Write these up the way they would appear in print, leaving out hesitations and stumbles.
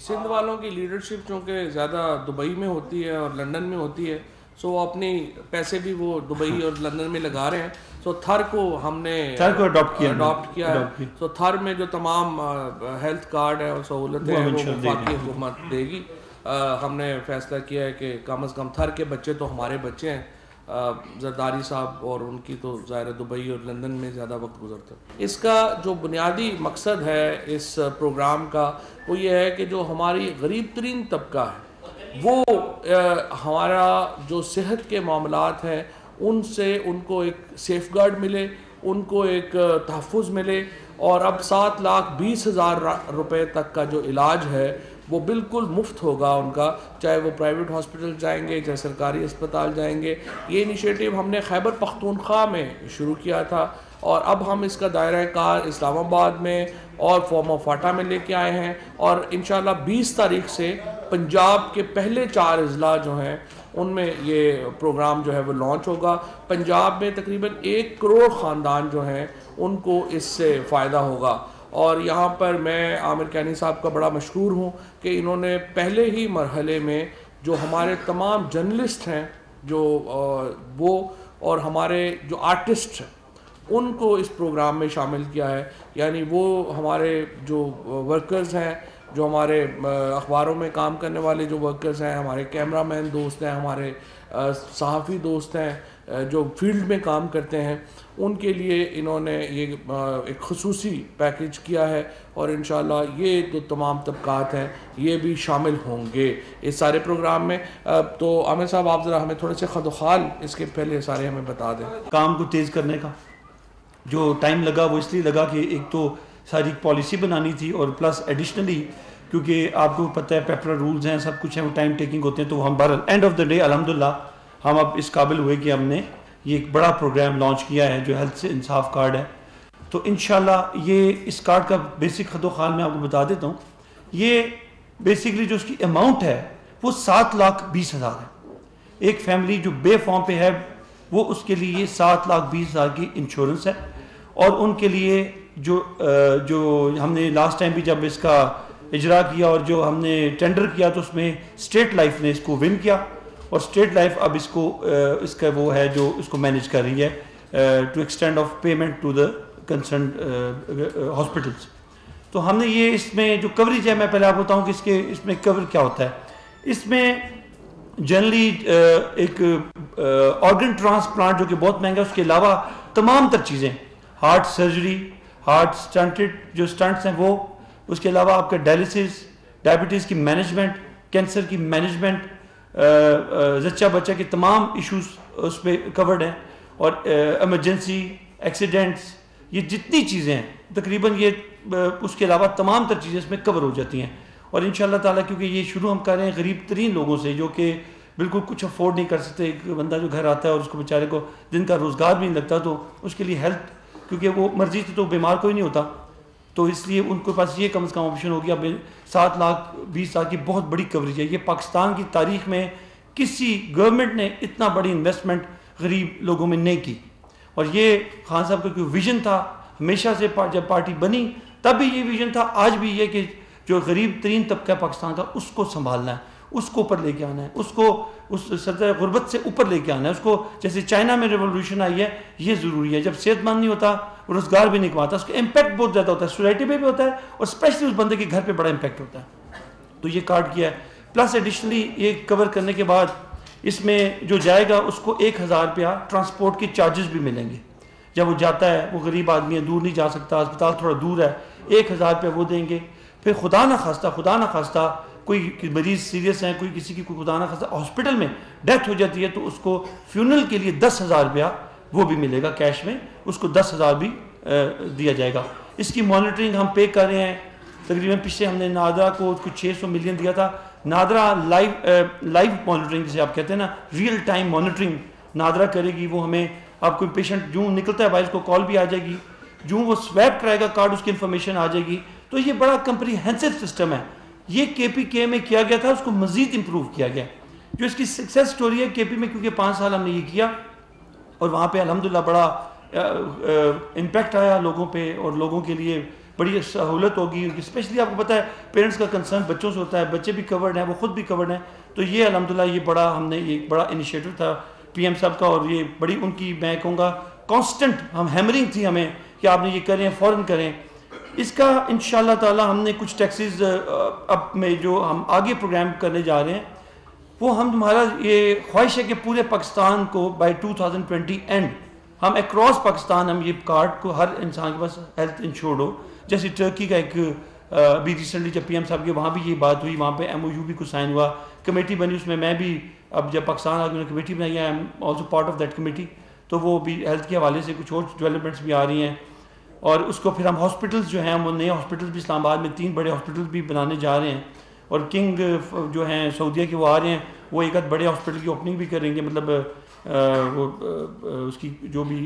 سندھ والوں کی لیڈرشپ چونکہ زیادہ دبئی میں ہوتی ہے اور لندن میں ہوتی ہے، سو وہ اپنی پیسے بھی وہ دبئی اور لندن میں لگا رہے ہیں. سو تھر کو ہم نے اڈاپٹ کیا ہے. سو تھر میں جو تمام ہیلتھ کارڈ ہے اور سہولتیں ہیں وہ وفاقی حکومت دے گی. ہم نے فیصلہ کیا ہے کہ کم از کم تھر کے بچے تو ہمارے بچے ہیں. زرداری صاحب اور ان کی تو ظاہر دبئی اور لندن میں زیادہ وقت گزرتا ہے. اس کا جو بنیادی مقصد ہے اس پروگرام کا وہ یہ ہے کہ جو ہماری غریب ترین طبقہ ہے وہ ہمارا جو صحت کے معاملات ہیں ان سے ان کو ایک سیف گارڈ ملے، ان کو ایک تحفظ ملے. اور اب 7,20,000 روپے تک کا جو علاج ہے وہ بالکل مفت ہوگا ان کا، چاہے وہ پرائیویٹ ہاسپٹل جائیں گے چاہے سرکاری اسپتال جائیں گے. یہ انیشیٹو ہم نے خیبر پختونخواہ میں شروع کیا تھا اور اب ہم اس کا دائرہ کار اسلام آباد میں اور فاٹا میں لے کے آئے ہیں. اور انشاءاللہ 20 تاریخ سے پنجاب کے پہلے 4 اضلاع جو ہیں ان میں یہ پروگرام جو ہے وہ لانچ ہوگا. پنجاب میں تقریباً 1 کروڑ خاندان جو ہیں ان کو اس سے فائدہ ہوگا. اور یہاں پر میں عامر کینی صاحب کا بڑا مشکور ہوں کہ انہوں نے پہلے ہی مرحلے میں جو ہمارے تمام جرنلسٹ ہیں جو وہ اور ہمارے جو آرٹسٹ ہیں ان کو اس پروگرام میں شامل کیا ہے. یعنی وہ ہمارے جو ورکرز ہیں، جو ہمارے اخباروں میں کام کرنے والے جو ورکرز ہیں، ہمارے کیمرہ مین دوست ہیں، ہمارے صحافی دوست ہیں جو فیلڈ میں کام کرتے ہیں، ان کے لیے انہوں نے یہ ایک خصوصی پیکج کیا ہے. اور انشاءاللہ یہ جو تمام طبقات ہیں یہ بھی شامل ہوں گے اس سارے پروگرام میں. تو عامر صاحب آپ ذرا ہمیں تھوڑے سے خد و خال اس کے پہلے سارے ہمیں بتا دیں. کام کو تیز کرنے کا جو ٹائم لگا وہ اس لیے لگا کہ ایک تو ساری پالیسی بنانی تھی اور پلس ایڈیشنلی کیونکہ آپ کو پتہ ہے پیپر رولز ہیں، سب کچھ ہے، وہ ٹائم ٹیکنگ ہوتے ہیں. تو ہم بہرحال اینڈ آف دا ڈے الحمدللہ ہم اب اس قابل ہوئے کہ ہم نے یہ ایک بڑا پروگرام لانچ کیا ہے جو ہیلتھ سے انصاف کارڈ ہے. تو انشاءاللہ یہ اس کارڈ کا بیسک خد و خال میں آپ کو بتا دیتا ہوں. یہ بیسکلی جو اس کی اماؤنٹ ہے وہ 7,20,000 ہے. ایک فیملی جو بے فارم پہ ہے وہ اس کے لیے 7,20,000 کی انشورنس ہے. اور ان کے لیے جو ہم نے لاسٹ ٹائم بھی جب اس کا اجرا کیا اور جو ہم نے ٹینڈر کیا تو اس میں اسٹیٹ لائف نے اس کو ون کیا اور اسٹیٹ لائف اب اس کا وہ ہے جو اس کو مینیج کر رہی ہے to extend of payment to the concerned hospitals. تو ہم نے یہ اس میں جو کوریج ہے میں پہلے آپ کو بتاؤں کہ اس میں کور کیا ہوتا ہے. اس میں جنرلی ایک آرگن ٹرانسپلانٹ جو کہ بہت مہنگا ہے، اس کے علاوہ تمام تر چیزیں، ہارٹ سرجری، ہارٹ سٹنٹڈ جو سٹنٹس ہیں وہ، اس کے علاوہ آپ کا ڈائلسس، ڈائبٹیز کی مینجمنٹ، کینسر کی مینجمنٹ، زچہ بچہ کے تمام ایشوز اس پہ کورڈ ہیں. اور ایمرجنسی، ایکسیڈنٹس، یہ جتنی چیزیں ہیں تقریباً یہ اس کے علاوہ تمام تر چیزیں اس میں کور ہو جاتی ہیں. اور انشاءاللہ تعالیٰ کیونکہ یہ شروع ہم کر رہے ہیں غریب ترین لوگوں سے جو کہ بالکل کچھ افورڈ نہیں کر سکتے. ایک بندہ جو گھر آتا ہے اور اس کو بیچارے کو دن کا روزگار بھی نہیں لگتا تو اس کے لیے ہیلتھ، کیونکہ وہ مرضی سے تو بیمار کوئی نہیں ہوتا، تو اس لیے ان کے پاس یہ کم از کم آپشن ہو گیا. 7,20,000 کی بہت بڑی کوریج ہے. یہ پاکستان کی تاریخ میں کسی گورنمنٹ نے اتنا بڑی انویسٹمنٹ غریب لوگوں میں نہیں کی. اور یہ خان صاحب کا کوئی ویژن تھا ہمیشہ سے، جب پارٹی بنی تب بھی یہ ویژن تھا، آج بھی یہ کہ جو غریب ترین طبقہ پاکستان کا اس کو سنبھالنا ہے، اس کو اوپر لے کے آنا ہے، اس کو اس سطح غربت سے اوپر لے کے آنا ہے. اس کو جیسے چائنا میں ریولوشن آئی ہے یہ ضروری ہے. جب صحت مند نہیں ہوتا، روزگار بھی نہیں کماتا، اس کا امپیکٹ بہت زیادہ ہوتا ہے، سوسائٹی پہ بھی ہوتا ہے اور اسپیشلی اس بندے کے گھر پہ بڑا امپیکٹ ہوتا ہے. تو یہ کارڈ کیا ہے. پلس ایڈیشنلی یہ کور کرنے کے بعد اس میں جو جائے گا اس کو 1,000 روپیہ ٹرانسپورٹ کے چارجز بھی ملیں گے. جب وہ جاتا ہے، وہ غریب آدمی ہے، دور نہیں جا سکتا، اسپتال تھوڑا دور ہے، 1,000 روپیہ وہ دیں گے. پھر خدا نہ خواستہ کوئی مریض سیریس ہیں، کوئی کسی کی کوئی خدا نہ خواستہ ہاسپٹل میں ڈیتھ ہو جاتی ہے تو اس کو فیونرل کے لیے 10,000 روپیہ وہ بھی ملے گا کیش میں، اس کو 10,000 بھی دیا جائے گا. اس کی مانیٹرنگ ہم پے کر رہے ہیں. تقریباً پچھلے ہم نے نادرا کو کچھ 600 ملین دیا تھا. نادرا لائیو مانیٹرنگ جسے آپ کہتے ہیں نا، ریئل ٹائم مانیٹرنگ نادرا کرے گی. وہ ہمیں آپ کوئی پیشنٹ جو نکلتا ہے وائز کو کال بھی آ جائے گی، جو وہ سویپ کرائے گا کارڈ اس کی انفارمیشن آ جائے گی. تو یہ بڑا کمپریہنسو سسٹم ہے. یہ کے پی کے میں کیا گیا تھا، اس کو مزید امپروو کیا گیا. جو اس کی سکسیس سٹوری ہے کے پی میں، کیونکہ 5 سال ہم نے یہ کیا اور وہاں پہ الحمدللہ بڑا امپیکٹ آیا لوگوں پہ اور لوگوں کے لیے بڑی سہولت ہوگی. اسپیشلی آپ کو پتہ ہے پیرنٹس کا کنسرن بچوں سے ہوتا ہے, بچے بھی کورڈ ہیں, وہ خود بھی کورڈ ہیں. تو یہ الحمدللہ یہ بڑا ہم نے یہ بڑا انیشیٹو تھا پی ایم صاحب کا, اور یہ بڑی ان کی میں کہوں گا کانسٹنٹ ہم ہیمرنگ تھی ہمیں کہ آپ نے یہ کریں, فوراً کریں. اس کا انشاءاللہ تعالی ہم نے کچھ ٹیکسیز اب میں جو ہم آگے پروگرام کرنے جا رہے ہیں وہ ہمارا یہ خواہش ہے کہ پورے پاکستان کو بائی 2020 اینڈ ہم اکراس پاکستان ہم یہ کارڈ کو ہر انسان کے پاس ہیلتھ انشورڈ ہو. جیسے ٹرکی کا ایک ابھی ریسنٹلی جب پی ایم صاحب کی وہاں بھی یہ بات ہوئی, وہاں پہ MOU بھی کچھ سائن ہوا, کمیٹی بنی, اس میں بھی اب جب پاکستان آ کے کمیٹی بنائی ہے, I am also part of that committee. تو وہ بھی ہیلتھ کے حوالے سے کچھ اور ڈیولپمنٹس بھی آ رہی ہیں. اور اس کو پھر ہم ہاسپٹلس جو ہیں وہ نئے ہاسپٹلس بھی اسلام آباد میں 3 بڑے ہاسپٹلس بھی بنانے جا رہے ہیں. اور کنگ جو ہیں سعودیہ کے وہ آ رہے ہیں, وہ ایک بڑے ہاسپٹل کی اوپننگ بھی کریں گے, مطلب وہ اس کی جو بھی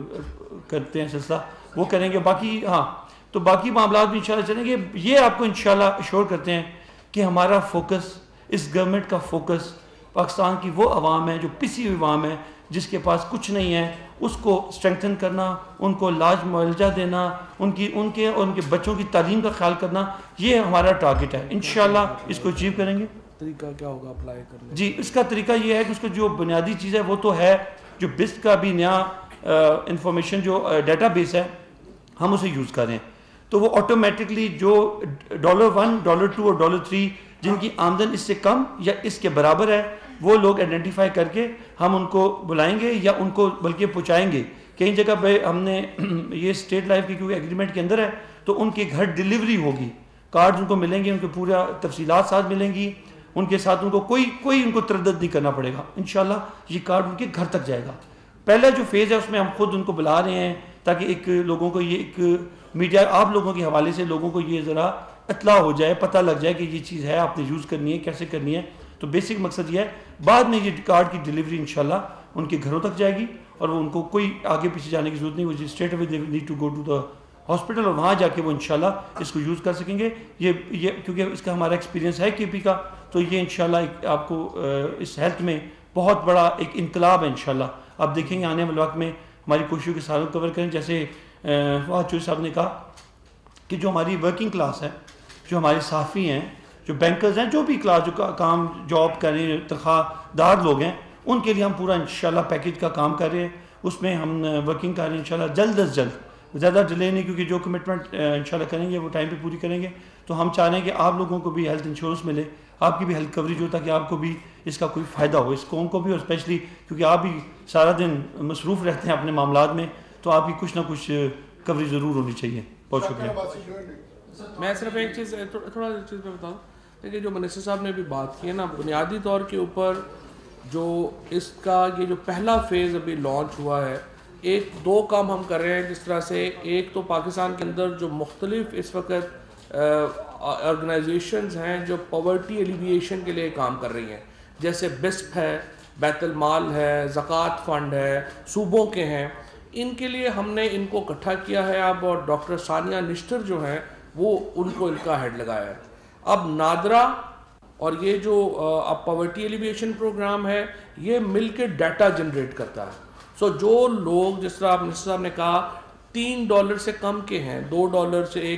کرتے ہیں سلسلہ وہ کریں گے. باقی ہاں تو باقی معاملات بھی انشاءاللہ چلیں گے. یہ آپ کو انشاءاللہ اشور کرتے ہیں کہ ہمارا فوکس, اس گورنمنٹ کا فوکس پاکستان کی وہ عوام ہے جو پسی ہوئی عوام ہے, جس کے پاس کچھ نہیں ہے, اس کو اسٹرینگتھن کرنا, ان کو علاج معالجہ دینا, ان کے بچوں کی تعلیم کا خیال کرنا, یہ ہمارا ٹارگٹ ہے. انشاءاللہ اس کو اچیو کریں گے. طریقہ کیا ہوگا اپلائی کرنے؟ جی اس کا طریقہ یہ ہے کہ اس کو جو بنیادی چیز ہے وہ تو ہے جو بسٹ کا بھی نیا انفارمیشن جو ڈیٹا بیس ہے ہم اسے یوز کریں, تو وہ آٹومیٹکلی جو $1, $2 اور $3 جن کی آمدن اس سے کم یا اس کے برابر ہے وہ لوگ آئیڈینٹیفائی کر کے ہم ان کو بلائیں گے یا ان کو بلکہ پہنچائیں گے. کئی جگہ پہ ہم نے یہ اسٹیٹ لائف کی کیونکہ ایگریمنٹ کے اندر ہے تو ان کے گھر ڈیلیوری ہوگی, کارڈ ان کو ملیں گے, ان کو پورا تفصیلات ساتھ ملیں گی, ان کے ساتھ ان کو کوئی ان کو تردد نہیں کرنا پڑے گا. انشاءاللہ یہ کارڈ ان کے گھر تک جائے گا. پہلا جو فیز ہے اس میں ہم خود ان کو بلا رہے ہیں تاکہ ایک لوگوں کو یہ ایک میڈیا آپ لوگوں کے حوالے سے لوگوں کو یہ ذرا اطلاع ہو جائے, پتہ لگ جائے کہ یہ چیز ہے, آپ نے یوز کرنی ہے, کیسے کرنی ہے. تو بیسک مقصد یہ ہے. بعد میں یہ کارڈ کی ڈیلیوری انشاءاللہ ان کے گھروں تک جائے گی اور وہ ان کو کوئی آگے پیچھے جانے کی ضرورت نہیں, وہ straight away they need to go to the hospital, اور وہاں جا کے وہ انشاءاللہ اس کو یوز کر سکیں گے. یہ کیونکہ اس کا ہمارا ایکسپیرینس ہے KP کا, تو یہ انشاءاللہ آپ کو اس ہیلتھ میں بہت بڑا ایک انقلاب ہے انشاءاللہ. آپ دیکھیں گے آنے والے وقت میں ہماری کوششوں کے ساتھ کور کریں. جیسے فہد چوہدری صاحب نے کہا کہ جو ہماری ورکنگ کلاس ہے, جو ہمارے صحافی ہیں, جو بینکرز ہیں, جو بھی کلاس جو کام جاب کریں, تنخواہ دار لوگ ہیں, ان کے لیے ہم پورا انشاءاللہ پیکیج کا کام کر رہے ہیں. اس میں ہم ورکنگ کر رہے ہیں انشاءاللہ جلد از جلد, زیادہ ڈیلے نہیں, کیونکہ جو کمٹمنٹ انشاءاللہ کریں گے وہ ٹائم پہ پوری کریں گے. تو ہم چاہ رہے ہیں کہ آپ لوگوں کو بھی ہیلتھ انشورنس ملے, آپ کی بھی ہیلتھ کوریج ہو, تاکہ آپ کو بھی اس کا کوئی فائدہ ہو, اس قوم کو بھی, اور اسپیشلی کیونکہ آپ بھی سارا دن مصروف رہتے ہیں اپنے معاملات میں, تو آپ کی کچھ نہ کچھ کوریج ضرور ہونی چاہیے. بہت شکریہ. میں صرف ایک چیز تھوڑا چیز پہ بتاؤں, دیکھیے جو منسٹر صاحب نے بھی بات کی ہے نا, بنیادی طور کے اوپر جو اس کا یہ جو پہلا فیز ابھی لانچ ہوا ہے, 2 کام ہم کر رہے ہیں جس طرح سے. ایک تو پاکستان کے اندر جو مختلف اس وقت آرگنائزیشنز ہیں جو پاورٹی ایلیویشن کے لیے کام کر رہی ہیں, جیسے بسپ ہے, بیت المال ہے, زکوٰۃ فنڈ ہے, صوبوں کے ہیں, ان کے لیے ہم نے ان کو اکٹھا کیا ہے اب, اور ڈاکٹر ثانیہ نشتر جو ہیں وہ ان کو ان کا ہیڈ لگایا ہے. اب نادرا اور یہ جو اب پاورٹی ایلیویشن پروگرام ہے یہ مل کے ڈیٹا جنریٹ کرتا ہے. سو جو لوگ جس طرح منسٹر صاحب نے کہا $3 سے کم کے ہیں, $2 سے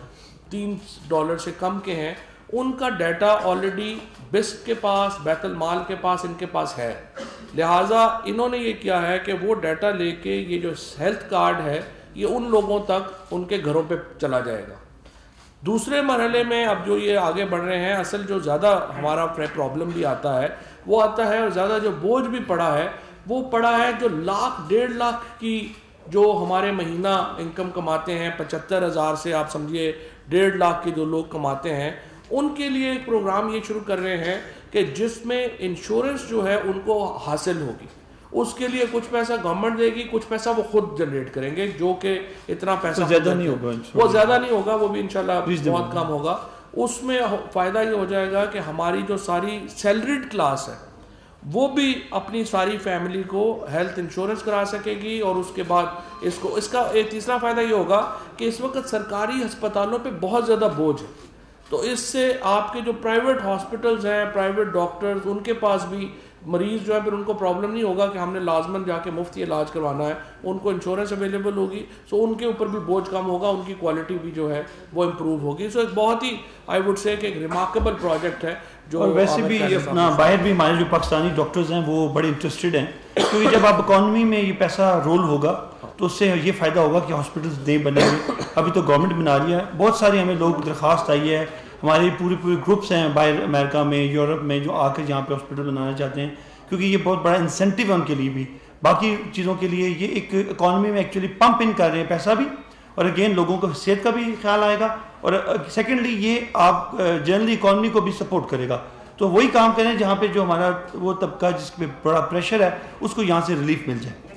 $3 سے کم کے ہیں, ان کا ڈیٹا آلریڈی بسپ کے پاس, بیت المال کے پاس, ان کے پاس ہے. لہٰذا انہوں نے یہ کیا ہے کہ وہ ڈیٹا لے کے یہ جو ہیلتھ کارڈ ہے یہ ان لوگوں تک ان کے گھروں پہ چلا جائے گا. دوسرے مرحلے میں اب جو یہ آگے بڑھ رہے ہیں, اصل جو زیادہ ہمارا پرابلم بھی آتا ہے وہ آتا ہے, اور زیادہ جو بوجھ بھی پڑا ہے وہ پڑا ہے جو 1,00,000 1.5 लाख کی جو ہمارے مہینہ انکم کماتے ہیں, 75,000 سے آپ سمجھیے 1.5 लाख کے جو لوگ کماتے ہیں, ان کے لیے ایک پروگرام یہ شروع کر رہے ہیں کہ جس میں انشورنس جو ہے ان کو حاصل ہوگی. اس کے لیے کچھ پیسہ گورنمنٹ دے گی, کچھ پیسہ وہ خود جنریٹ کریں گے, جو کہ اتنا پیسہ زیادہ نہیں ہوگا, وہ زیادہ نہیں ہوگا, وہ بھی انشاءاللہ بہت کم ہوگا. اس میں فائدہ یہ ہو جائے گا کہ ہماری جو ساری سیلریڈ کلاس ہے وہ بھی اپنی ساری فیملی کو ہیلتھ انشورنس کرا سکے گی. اور اس کے بعد اس کا ایک تیسرا فائدہ یہ ہوگا کہ اس وقت سرکاری ہسپتالوں پہ بہت زیادہ بوجھ ہے, تو اس سے آپ کے جو پرائیویٹ ہاسپٹلز ہیں, پرائیویٹ ڈاکٹرز, ان کے پاس بھی مریض جو ہے پھر ان کو پرابلم نہیں ہوگا کہ ہم نے لازماً جا کے مفت علاج کروانا ہے, ان کو انشورنس اویلیبل ہوگی, سو ان کے اوپر بھی بوجھ کم ہوگا, ان کی کوالٹی بھی جو ہے وہ امپروو ہوگی. سو ایک بہت ہی آئی وڈ سے کہ ایک ریمارکیبل پروجیکٹ ہے جو, اور ویسے بھی اپنا باہر بھی ہمارے جو پاکستانی ڈاکٹرز ہیں وہ بڑے انٹرسٹڈ ہیں, کیونکہ جب آپ اکانومی میں یہ پیسہ رول ہوگا تو اس سے یہ فائدہ ہوگا کہ ہاسپٹلز نئے بنے ہوئے, ابھی تو گورنمنٹ بنا رہی ہے, بہت سارے ہمیں لوگ درخواست آئی ہے, ہمارے پورے گروپس ہیں باہر امریکہ میں, یورپ میں, جو آ کے یہاں پہ ہاسپٹل بنانا چاہتے ہیں, کیونکہ یہ بہت بڑا انسینٹیو ہے ان کے لیے بھی, باقی چیزوں کے لیے یہ ایک اکانومی میں ایکچولی پمپ ان کر رہے ہیں پیسہ بھی, اور اگین لوگوں کو صحت کا بھی خیال آئے گا, اور سیکنڈلی یہ آپ جنرلی اکانومی کو بھی سپورٹ کرے گا. تو وہی کام کریں جہاں پہ جو ہمارا وہ طبقہ جس پہ بڑا پریشر ہے اس کو یہاں سے ریلیف مل جائے.